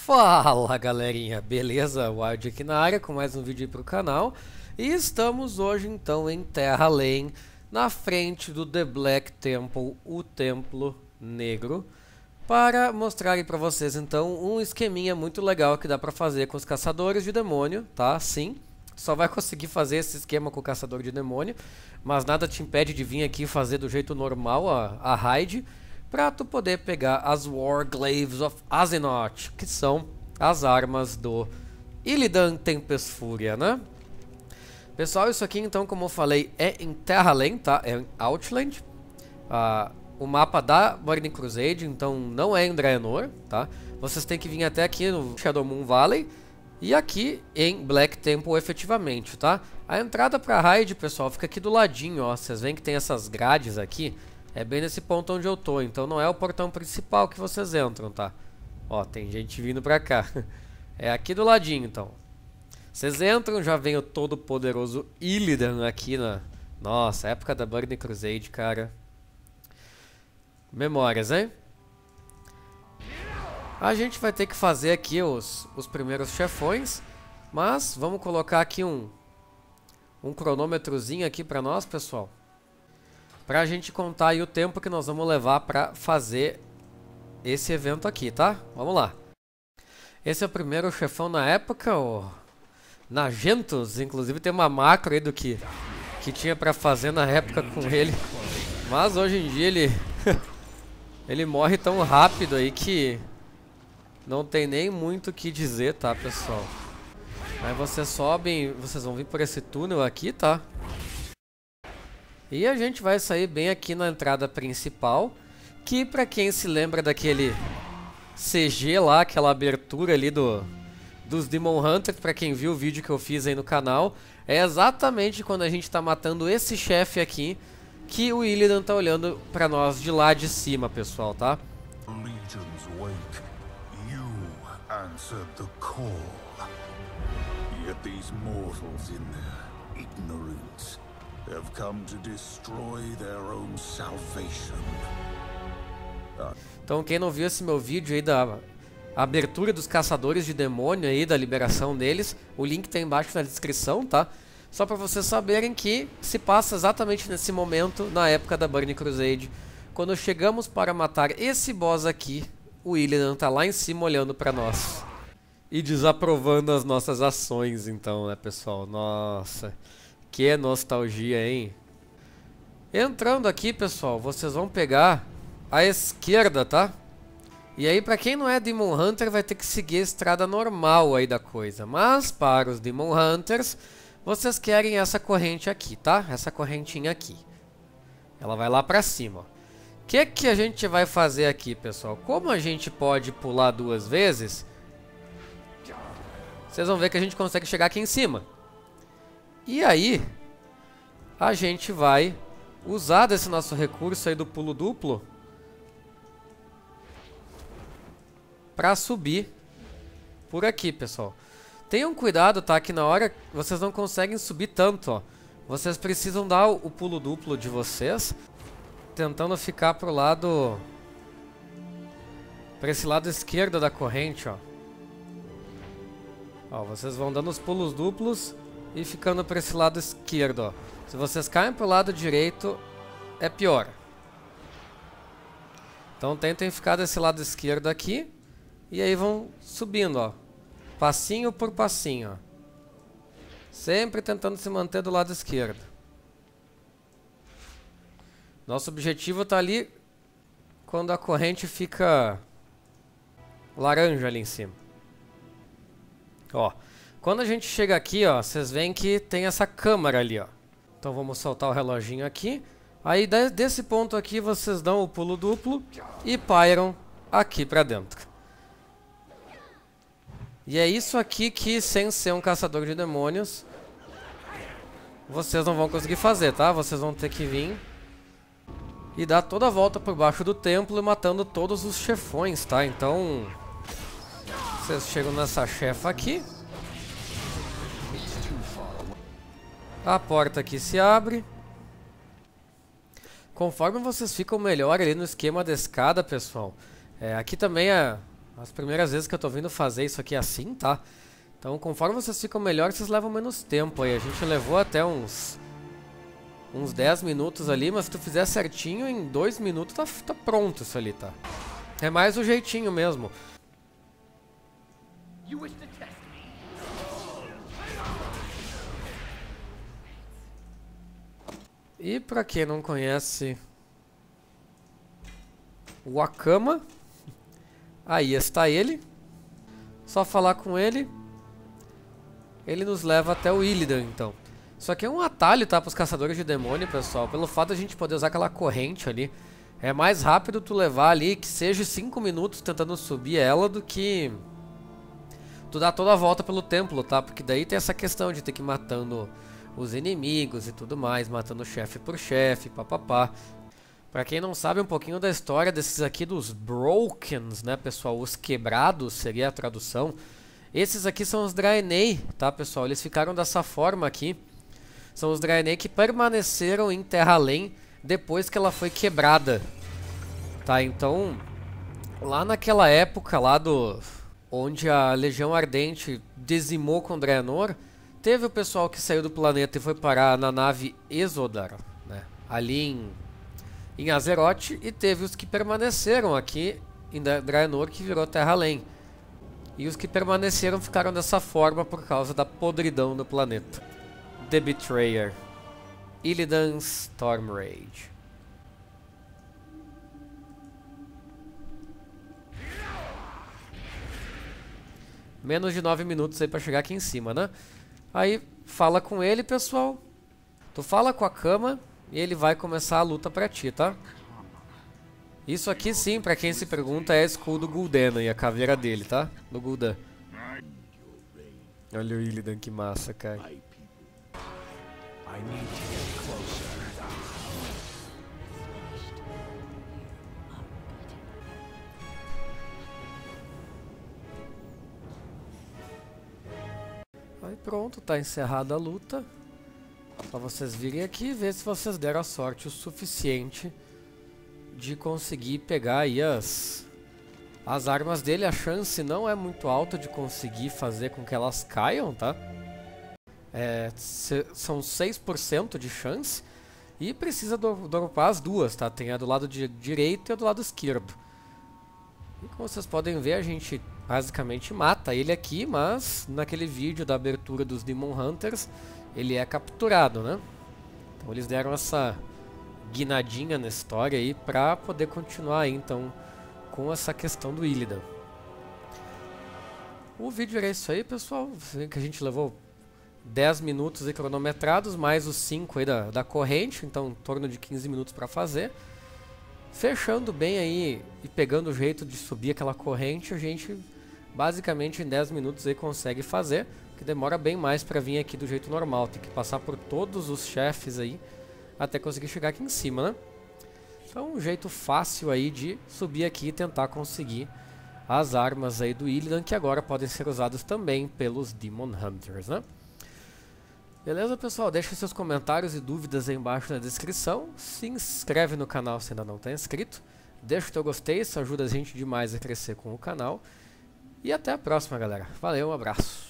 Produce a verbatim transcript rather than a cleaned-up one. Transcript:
Fala galerinha, beleza? Wild aqui na área com mais um vídeo aí pro canal. E estamos hoje então em Terra Lane, na frente do The Black Temple, o Templo Negro, para mostrar aí pra vocês então um esqueminha muito legal que dá pra fazer com os caçadores de demônio, tá? Sim, só vai conseguir fazer esse esquema com o caçador de demônio, mas nada te impede de vir aqui fazer do jeito normal a, a raid, para tu poder pegar as Warglaves of Azeroth, que são as armas do Illidan Tempest Furia, né? Pessoal, isso aqui então, como eu falei, é em Terra Lane, tá? É em Outland. Ah, o mapa da Burning Crusade, então não é em Draenor, tá? Vocês têm que vir até aqui no Shadowmoon Valley e aqui em Black Temple efetivamente, tá? A entrada pra raid, pessoal, fica aqui do ladinho, ó. Vocês veem que tem essas grades aqui. É bem nesse ponto onde eu tô, então não é o portão principal que vocês entram, tá? Ó, tem gente vindo pra cá. É aqui do ladinho, então. Vocês entram, já vem o todo poderoso Illidan aqui na... Nossa, época da Burning Crusade, cara. Memórias, hein? A gente vai ter que fazer aqui os, os primeiros chefões, mas vamos colocar aqui um, um cronômetrozinho aqui pra nós, pessoal. Pra gente contar aí o tempo que nós vamos levar pra fazer esse evento aqui, tá? Vamos lá. Esse é o primeiro chefão na época, o Nagentos. Inclusive tem uma macro aí do que, que tinha pra fazer na época com ele. Mas hoje em dia ele... ele morre tão rápido aí que... não tem nem muito o que dizer, tá, pessoal? Aí vocês sobem, vocês vão vir por esse túnel aqui, tá? E a gente vai sair bem aqui na entrada principal, que pra quem se lembra daquele C G lá, aquela abertura ali do, dos Demon Hunters, pra quem viu o vídeo que eu fiz aí no canal, é exatamente quando a gente tá matando esse chefe aqui, que o Illidan tá olhando pra nós de lá de cima, pessoal, tá? Legions wake, you answered the call. Yet these mortals in their ignorance have come to destroy their own salvation. Então quem não viu esse meu vídeo aí da abertura dos caçadores de demônio aí, da liberação deles, o link tá embaixo na descrição, tá? Só pra vocês saberem que se passa exatamente nesse momento, na época da Burning Crusade, quando chegamos para matar esse boss aqui, o Illidan tá lá em cima olhando pra nós e desaprovando as nossas ações, então, né, pessoal? Nossa, que nostalgia, hein? Entrando aqui, pessoal, vocês vão pegar a esquerda, tá? E aí, pra quem não é Demon Hunter, vai ter que seguir a estrada normal aí da coisa. Mas, para os Demon Hunters, vocês querem essa corrente aqui, tá? Essa correntinha aqui. Ela vai lá pra cima, ó. O que que a gente vai fazer aqui, pessoal? Como a gente pode pular duas vezes, vocês vão ver que a gente consegue chegar aqui em cima. E aí, a gente vai usar desse nosso recurso aí do pulo duplo pra subir por aqui, pessoal. Tenham cuidado, tá? Que na hora vocês não conseguem subir tanto, ó. Vocês precisam dar o pulo duplo de vocês, tentando ficar pro lado... pra esse lado esquerdo da corrente, ó. Ó, vocês vão dando os pulos duplos e ficando para esse lado esquerdo, ó. Se vocês caem pro lado direito, é pior. Então tentem ficar desse lado esquerdo aqui. E aí vão subindo, ó. Passinho por passinho, ó. Sempre tentando se manter do lado esquerdo. Nosso objetivo tá ali quando a corrente fica laranja ali em cima. Ó. Quando a gente chega aqui, ó, vocês veem que tem essa câmara ali, ó. Então vamos soltar o reloginho aqui. Aí desse ponto aqui vocês dão o pulo duplo e pairam aqui pra dentro. E é isso aqui que, sem ser um caçador de demônios, vocês não vão conseguir fazer, tá? Vocês vão ter que vir e dar toda a volta por baixo do templo e matando todos os chefões, tá? Então, vocês chegam nessa chefa aqui. A porta aqui se abre. Conforme vocês ficam melhor ali no esquema da escada, pessoal, é, aqui também é As primeiras vezes que eu tô vindo fazer isso aqui assim, tá? Então, conforme vocês ficam melhores, vocês levam menos tempo aí. A gente levou até uns... uns dez minutos ali, mas se tu fizer certinho, em dois minutos tá, tá pronto isso ali, tá? É mais o jeitinho mesmo. E pra quem não conhece o Akama, aí está ele. Só falar com ele, ele nos leva até o Illidan, então. Isso aqui é um atalho, tá, para os caçadores de demônio, pessoal. Pelo fato de a gente poder usar aquela corrente ali, é mais rápido tu levar ali, que seja cinco minutos tentando subir ela, do que tu dar toda a volta pelo templo, tá? Porque daí tem essa questão de ter que ir matando os inimigos e tudo mais, matando chefe por chefe, papapá. Pra quem não sabe um pouquinho da história desses aqui dos Brokens, né, pessoal? Os quebrados seria a tradução. Esses aqui são os Draenei, tá, pessoal? Eles ficaram dessa forma aqui. São os Draenei que permaneceram em Terra-Além depois que ela foi quebrada. Tá, então... lá naquela época, lá do... onde a Legião Ardente dizimou com Draenor, teve o pessoal que saiu do planeta e foi parar na nave Exodar, né? Ali em... em Azeroth, e teve os que permaneceram aqui em Draenor, que virou Terra-Além. E os que permaneceram ficaram dessa forma por causa da podridão do planeta. The Betrayer. Illidan's Stormrage. Menos de nove minutos aí pra chegar aqui em cima, né? Aí, fala com ele, pessoal. Tu fala com a Akama e ele vai começar a luta pra ti, tá? Isso aqui sim, pra quem se pergunta, é a skull do Gul'dan e a caveira dele, tá? Do Gul'dan. Olha o Illidan, que massa, cara. Aí pronto, tá encerrada a luta. Pra vocês virem aqui e ver se vocês deram a sorte o suficiente de conseguir pegar aí as, as armas dele. A chance não é muito alta de conseguir fazer com que elas caiam, tá? É, se, são seis por cento de chance. E precisa do, dropar as duas, tá? Tem a do lado de direito e a do lado esquerdo. E como vocês podem ver, a gente basicamente mata ele aqui, mas naquele vídeo da abertura dos Demon Hunters, ele é capturado, né? Então eles deram essa guinadinha na história aí pra poder continuar aí, então, com essa questão do Illidan. O vídeo era isso aí, pessoal. Você vê que a gente levou dez minutos aí cronometrados, mais os cinco aí da, da corrente, então em torno de quinze minutos pra fazer. Fechando bem aí e pegando o jeito de subir aquela corrente, a gente basicamente em dez minutos aí consegue fazer, que demora bem mais pra vir aqui do jeito normal. Tem que passar por todos os chefes aí até conseguir chegar aqui em cima, né? Então um jeito fácil aí de subir aqui e tentar conseguir as armas aí do Illidan, que agora podem ser usadas também pelos Demon Hunters, né? Beleza, pessoal? Deixa seus comentários e dúvidas aí embaixo na descrição. Se inscreve no canal se ainda não está inscrito. Deixa o teu gostei, isso ajuda a gente demais a crescer com o canal. E até a próxima, galera. Valeu, um abraço.